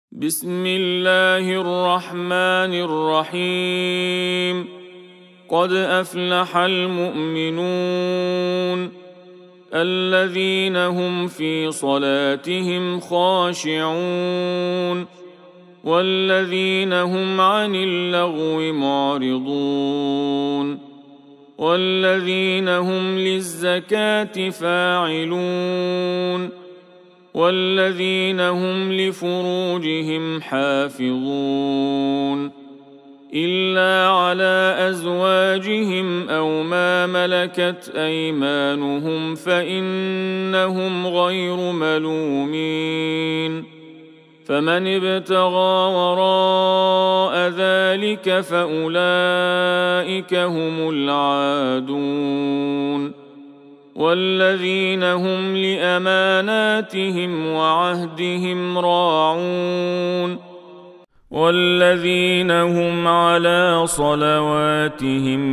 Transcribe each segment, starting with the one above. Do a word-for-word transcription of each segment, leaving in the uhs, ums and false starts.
بسم الله الرحمن الرحيم. قد أفلح المؤمنون الذين هم في صلاتهم خاشعون والذين هم عن اللغو معرضون والذين هم للزكاة فاعلون والذين هم لفروجهم حافظون إلا على أزواجهم أو ما ملكت أيمانهم فإنهم غير ملومين. فمن ابتغى وراء ذلك فأولئك هم العادون والذين هم لأماناتهم وعهدهم راعون والذين هم على صلواتهم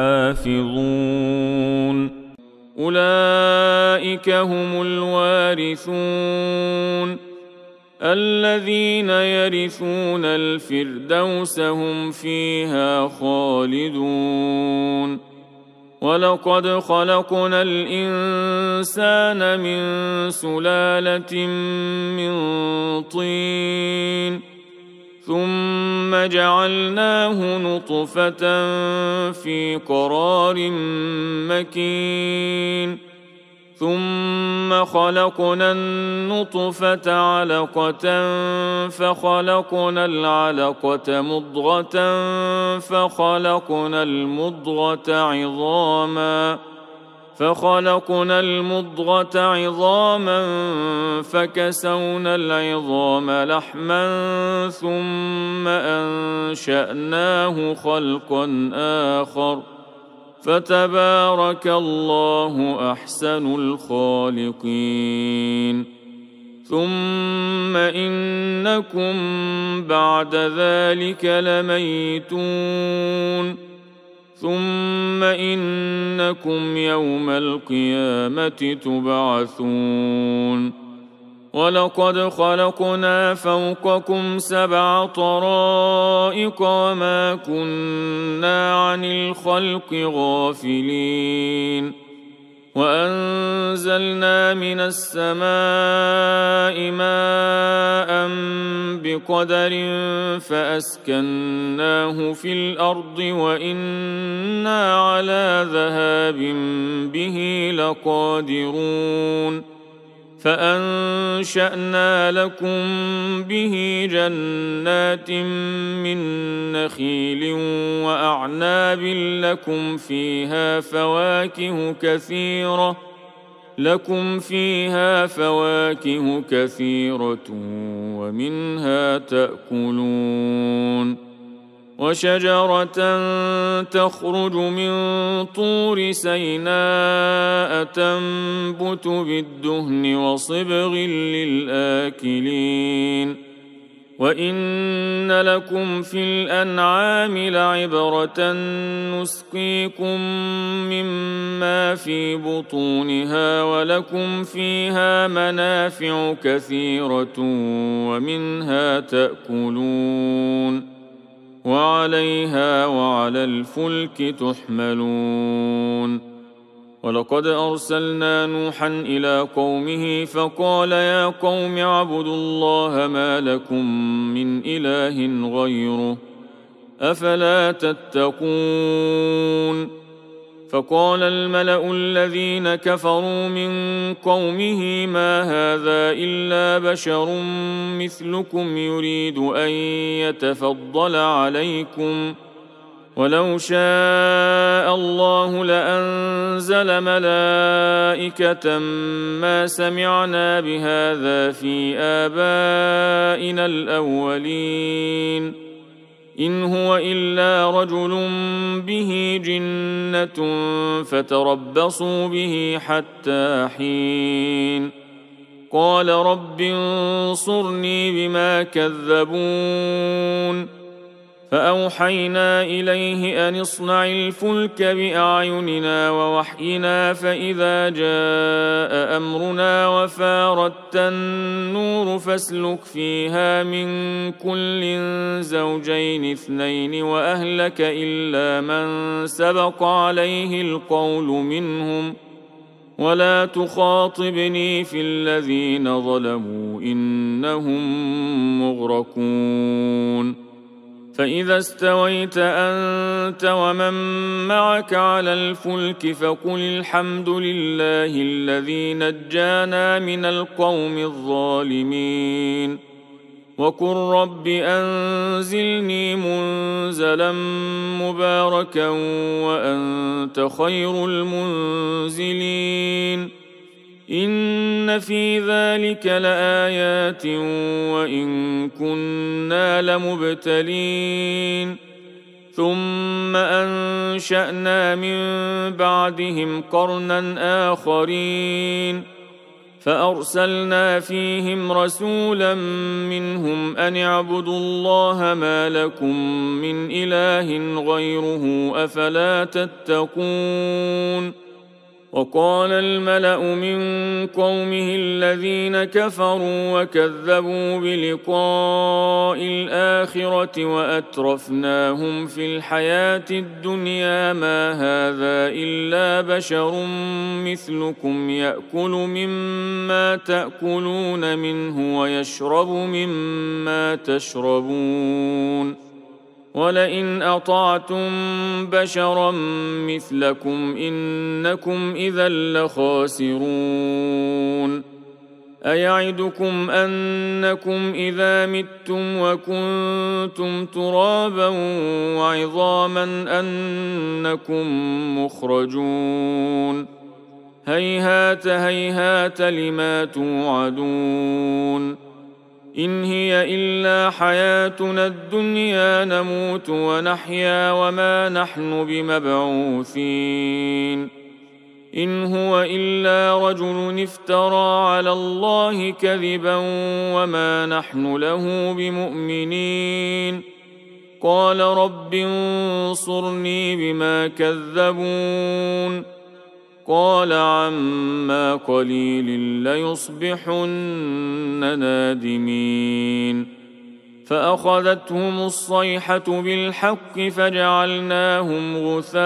يحافظون. أولئك هم الوارثون الذين يرثون الفردوس هم فيها خالدون. ولقد خلقنا الإنسان من سلالة من طين ثم جعلناه نطفة في قرار مكين ثم خلقنا النطفة علقة فخلقنا العلقة مضغة فخلقنا المضغة عظاما فخلقنا المضغة عظاما فكسونا العظام لحما ثم أنشأناه خلقا آخر فتبارك الله أحسن الخالقين. ثم إنكم بعد ذلك لميتون ثم إنكم يوم القيامة تبعثون. ولقد خلقنا فوقكم سبع طرائق وما كنا عن الخلق غافلين. وأنزلنا من السماء ماء بقدر فأسكناه في الأرض وإنا على ذهاب به لقادرون. فأنشأنا لكم به جنات من نخيل وأعناب لكم فيها فواكه كثيرة لكم فيها فواكه كثيرة ومنها تأكلون. وشجرة تخرج من طور سيناء تنبت بالدهن وصبغ للآكلين. وإن لكم في الأنعام لعبرة نسقيكم مما في بطونها ولكم فيها منافع كثيرة ومنها تأكلون وعليها وعلى الفلك تحملون. ولقد أرسلنا نوحا إلى قومه فقال يا قوم اعبدوا الله ما لكم من إله غيره أفلا تتقون. فقال الملأ الذين كفروا من قومه ما هذا إلا بشر مثلكم يريد أن يتفضل عليكم ولو شاء الله لأنزل ملائكة ما سمعنا بهذا في آبائنا الأولين إن هو إلا رجل به جنة فتربصوا به حتى حين. قال رب انصرني بما كذبون فأوحينا إليه أن اصنع الفلك بأعيننا ووحينا فإذا جاء أمرنا وفاردت النور فاسلك فيها من كل زوجين اثنين وأهلك إلا من سبق عليه القول منهم ولا تخاطبني في الذين ظلموا إنهم مغرقون. فإذا استويت أنت ومن معك على الفلك فقل الحمد لله الذي نجانا من القوم الظالمين وقل رب أنزلني منزلا مباركا وأنت خير المنزلين. إن في ذلك لآيات وإن كنا لمبتلين. ثم أنشأنا من بعدهم قرنا آخرين فأرسلنا فيهم رسولا منهم أن اعبدوا الله ما لكم من إله غيره أفلا تتقون. وقال الملأ من قومه الذين كفروا وكذبوا بلقاء الآخرة وأترفناهم في الحياة الدنيا ما هذا إلا بشر مثلكم يأكل مما تأكلون منه ويشرب مما تشربون ولئن أطعتم بشرا مثلكم إنكم إذا لخاسرون. أيعدكم أنكم إذا متم وكنتم ترابا وعظاما أنكم مخرجون. هيهات هيهات لما توعدون. إن هي إلا حياتنا الدنيا نموت ونحيا وما نحن بمبعوثين. إن هو إلا رجل افترى على الله كذبا وما نحن له بمؤمنين. قال رب انصرني بما كذبون. قال عما قليل ليصبحن نادمين. فأخذتهم الصيحة بالحق فجعلناهم غثاء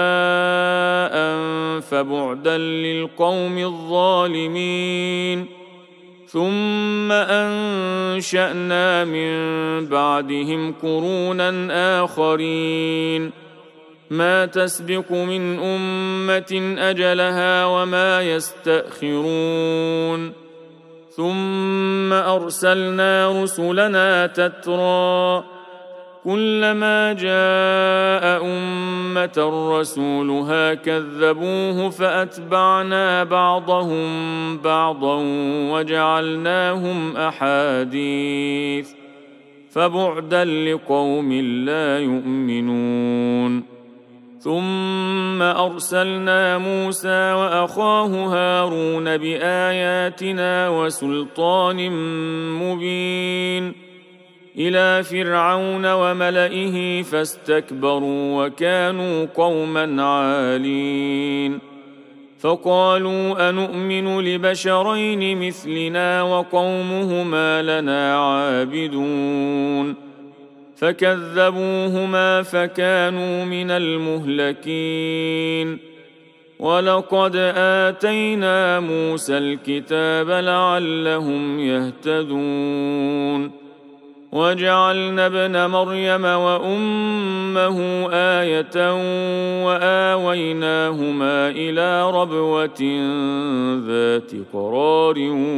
فبعدا للقوم الظالمين. ثم أنشأنا من بعدهم قرونا آخرين ما تسبق من أمة أجلها وما يستأخرون. ثم أرسلنا رسلنا تترى كلما جاء أمة رسولها كذبوه فأتبعنا بعضهم بعضا وجعلناهم أحاديث فبعدا لقوم لا يؤمنون. ثم أرسلنا موسى وأخاه هارون بآياتنا وسلطان مبين إلى فرعون وملئه فاستكبروا وكانوا قوما عالين. فقالوا أنؤمن لبشرين مثلنا وقومهما لنا عابدون. فكذبوهما فكانوا من المهلكين. ولقد آتينا موسى الكتاب لعلهم يهتدون. وجعلنا ابن مريم وأمه آية وآويناهما إلى ربوة ذات قرار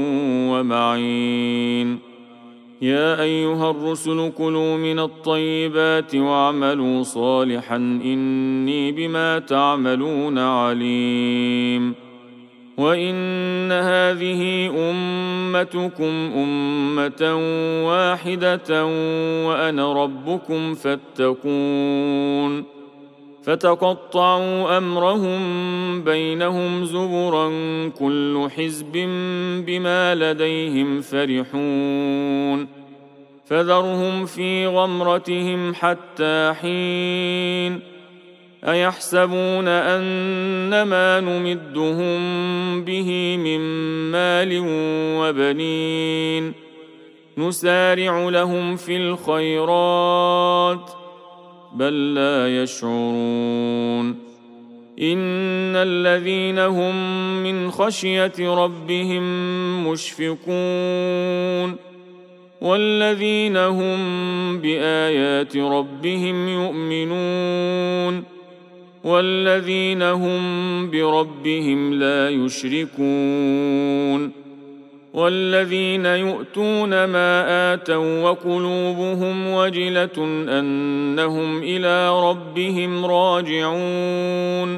ومعين. يا أيها الرسل كلوا من الطيبات واعملوا صالحا إني بما تعملون عليم. وإن هذه أمتكم أمة واحدة وأنا ربكم فاتقون. فتقطعوا أمرهم بينهم زبرا كل حزب بما لديهم فرحون. فذرهم في غمرتهم حتى حين أيحسبون أنما نمدهم به من مال وبنين نسارع لهم في الخيرات بل لا يشعرون إن الذين هم من خشية ربهم مشفقون والذين هم بآيات ربهم يؤمنون والذين هم بربهم لا يشركون والذين يؤتون ما آتوا وقلوبهم وجلة أنهم إلى ربهم راجعون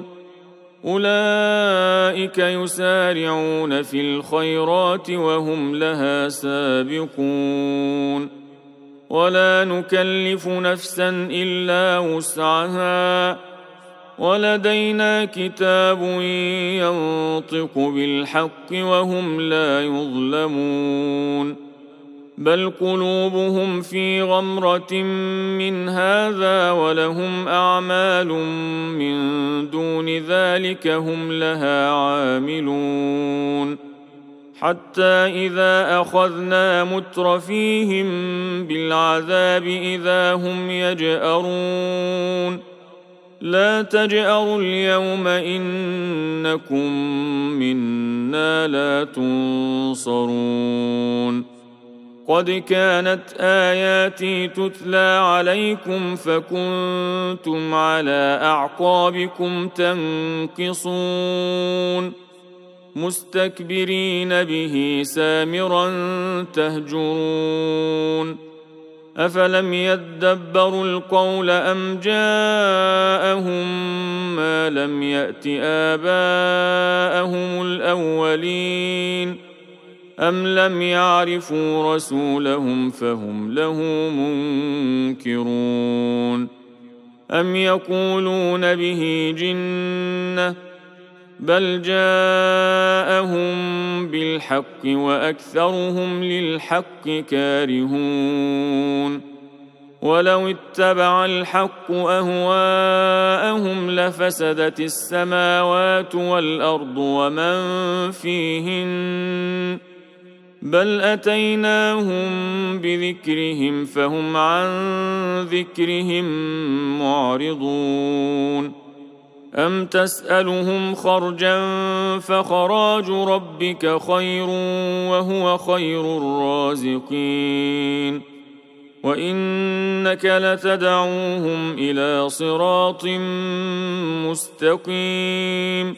أولئك يسارعون في الخيرات وهم لها سابقون ولا نكلف نفسا إلا وسعها ولدينا كتاب ينطق بالحق وهم لا يظلمون بل قلوبهم في غمرة من هذا ولهم أعمال من دون ذلك هم لها عاملون حتى إذا أخذنا مترفيهم بالعذاب إذا هم يجأرون لا تجأروا اليوم إنكم منا لا تنصرون قد كانت آياتي تتلى عليكم فكنتم على أعقابكم تنكصون مستكبرين به سامرا تهجرون أفلم يدبروا القول أم جاءهم ما لم يأت آباءهم الأولين أم لم يعرفوا رسولهم فهم له منكرون أم يقولون به جنة بل جاءهم بالحق وأكثرهم للحق كارهون ولو اتبع الحق أهواءهم لفسدت السماوات والأرض ومن فيهن بل أتيناهم بذكرهم فهم عن ذكرهم معرضون أم تسألهم خرجا فخراج ربك خير وهو خير الرازقين وإنك لتدعوهم إلى صراط مستقيم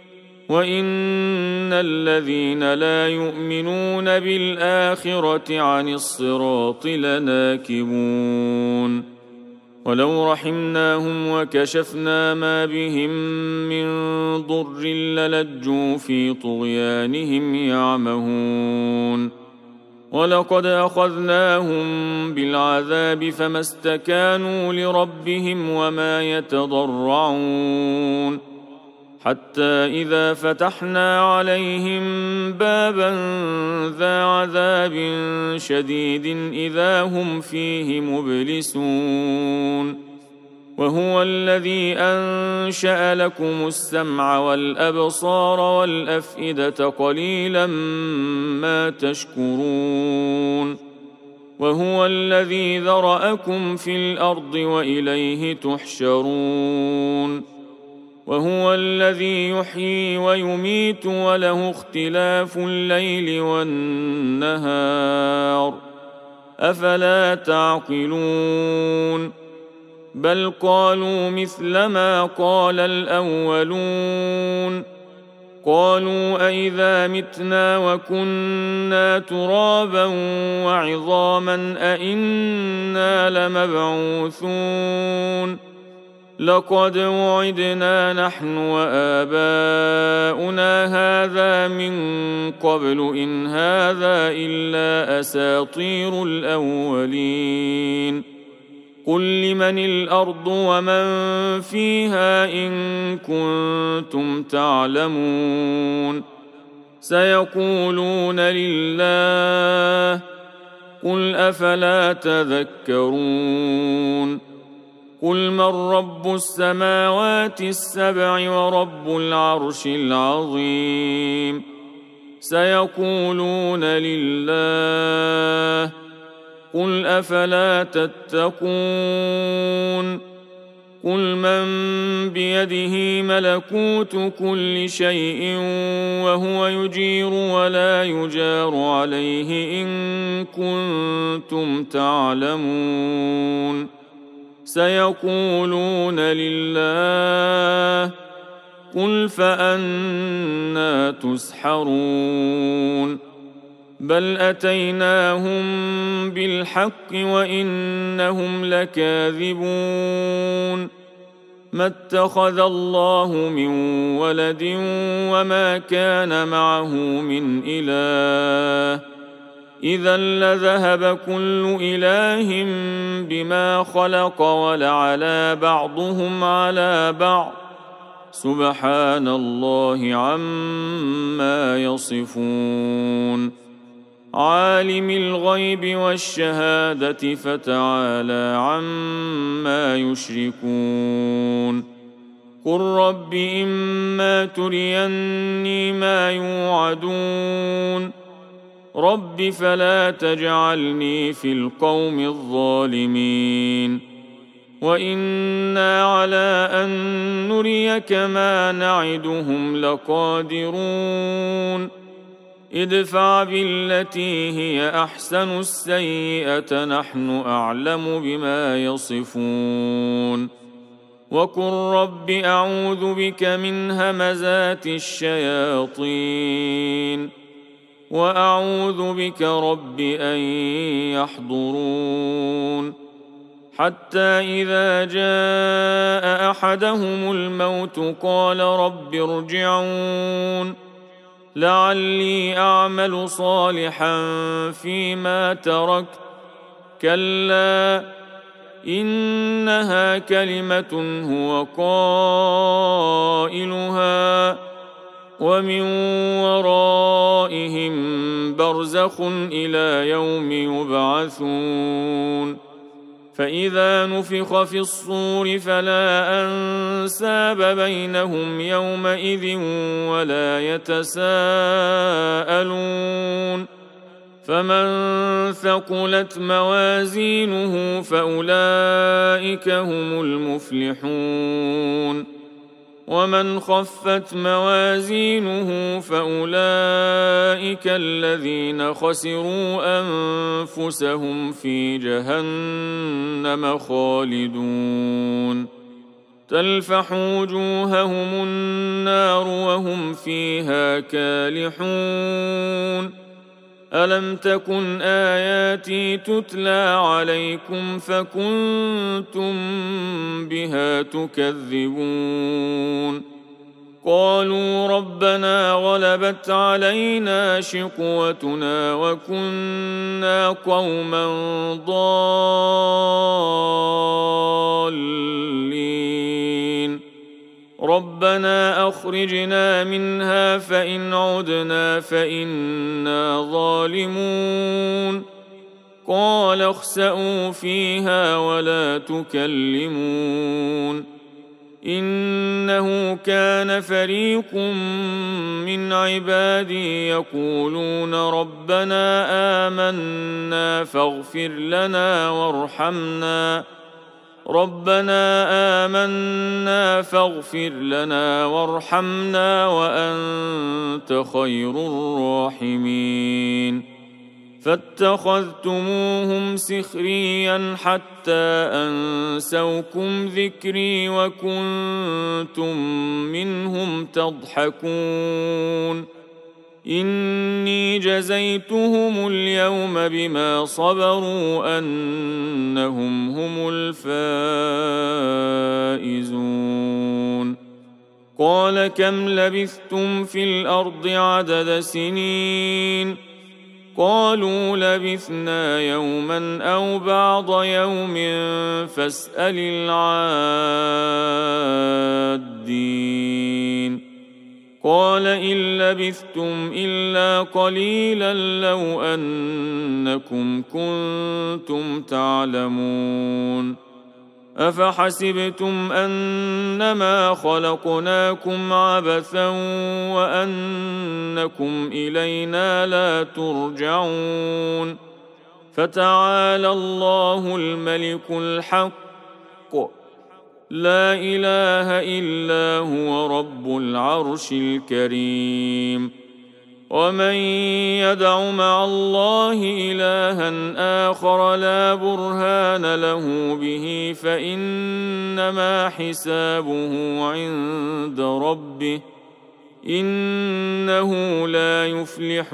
وإن الذين لا يؤمنون بالآخرة عن الصراط لناكبون ولو رحمناهم وكشفنا ما بهم من ضر للجوا في طغيانهم يعمهون ولقد أخذناهم بالعذاب فما استكانوا لربهم وما يتضرعون حتى إذا فتحنا عليهم بابا ذا عذاب شديد إذا هم فيه مبلسون وهو الذي أنشأ لكم السمع والأبصار والأفئدة قليلا ما تشكرون وهو الذي ذرأكم في الأرض وإليه تحشرون وهو الذي يحيي ويميت وله اختلاف الليل والنهار أفلا تعقلون بل قالوا مثل ما قال الأولون قالوا أئذا متنا وكنا ترابا وعظاما أئنا لمبعوثون لقد وعدنا نحن وآباؤنا هذا من قبل إن هذا إلا أساطير الأولين قل لمن الأرض ومن فيها إن كنتم تعلمون سيقولون لله قل أفلا تذكرون قل من رب السماوات السبع ورب العرش العظيم سيقولون لله قل أفلا تتقون قل من بيده ملكوت كل شيء وهو يجير ولا يجار عليه إن كنتم تعلمون سيقولون لله قل فأنى تسحرون بل أتيناهم بالحق وإنهم لكاذبون ما اتخذ الله من ولد وما كان معه من إله إذا لذهب كل إله بما خلق ولعلى بعضهم على بعض سبحان الله عما يصفون عالم الغيب والشهادة فتعالى عما يشركون قل رب إما تريني ما يوعدون رب فلا تجعلني في القوم الظالمين وإنا على أن نريك ما نعدهم لقادرون ادفع بالتي هي أحسن السيئة نحن أعلم بما يصفون وقل رب أعوذ بك من همزات الشياطين وأعوذ بك رب أن يحضرون حتى إذا جاء أحدهم الموت قال رب ارجعون لعلي أعمل صالحا فيما تركت كلا إنها كلمة هو قائلها ومن ورائهم برزخ إلى يوم يبعثون فإذا نفخ في الصور فلا أنساب بينهم يومئذ ولا يتساءلون فمن ثقلت موازينه فأولئك هم المفلحون ومن خفت موازينه فأولئك الذين خسروا أنفسهم في جهنم خالدون تلفح وجوههم النار وهم فيها كالحون ألم تكن آياتي تتلى عليكم فكنتم بها تكذبون قالوا ربنا غلبت علينا شقوتنا وكنا قوما ضالين ربنا أخرجنا منها فإن عدنا فإنا ظالمون قال اخسئوا فيها ولا تكلمون إنه كان فريق من عبادي يقولون ربنا آمنا فاغفر لنا وارحمنا ربنا آمنا فاغفر لنا وارحمنا وأنت خير الراحمين فاتخذتموهم سخريا حتى أنسوكم ذكري وكنتم منهم تضحكون إني جزيتهم اليوم بما صبروا أنهم هم الفائزون قال كم لبثتم في الأرض عدد سنين قالوا لبثنا يوما أو بعض يوم فاسأل العادين قال إن لبثتم إلا قليلا لو أنكم كنتم تعلمون أفحسبتم أنما خلقناكم عبثا وأنكم إلينا لا ترجعون فتعالى الله الملك الحق لا إله إلا هو رب العرش الكريم ومن يدع مع الله إلها آخر لا برهان له به فإنما حسابه عند ربه إنه لا يفلح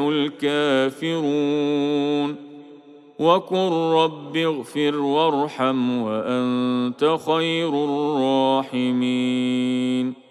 الكافرون وقل رب اغفر وارحم وأنت خير الراحمين